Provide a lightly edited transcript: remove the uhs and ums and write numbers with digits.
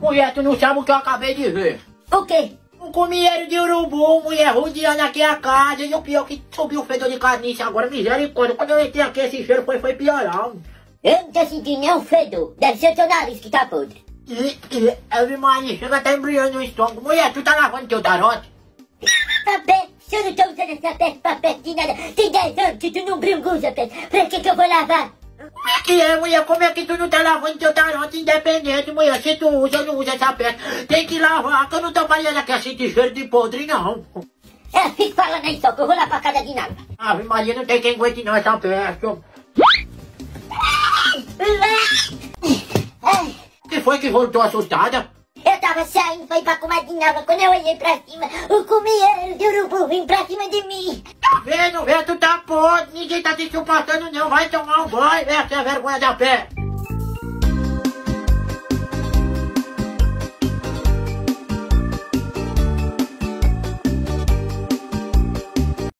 Mulher, tu não sabe o que eu acabei de ver. O quê? Um comieiro de urubu, mulher, rodeando aqui a casa. E o pior que subiu o fedor de carniça agora, misericórdia. Quando eu entrei aqui, esse cheiro foi piorar. Eu não tô sentindo nenhum fedor. Deve ser o teu nariz que tá podre. Ave Maria, chega até embriando no estômago. Mulher, tu tá lavando teu tarote? Papel, se eu não tô usando essa peça pra pé de nada. Tem 10 anos que tu não bringusa, peça. Pra que eu vou lavar? Como é que é, mulher? Como é que tu não tá lavando teu tarote independente, mulher? Se tu usa, eu não uso essa peça. Tem que lavar, que eu não tô falando aqui assim de cheiro de podre, não. Eu fico falando aí só, que eu vou lá pra casa de nada. Ave Maria, não tem quem aguente não essa peça. O que foi que voltou assustada? Eu tava saindo, foi pra comer de nada. Quando eu olhei pra cima, o comieiro de urubu vim pra cima de mim. Tá vendo, velho? Tu tá podre, ninguém tá te suportando não. Vai tomar um banho, velho, sem vergonha da pé.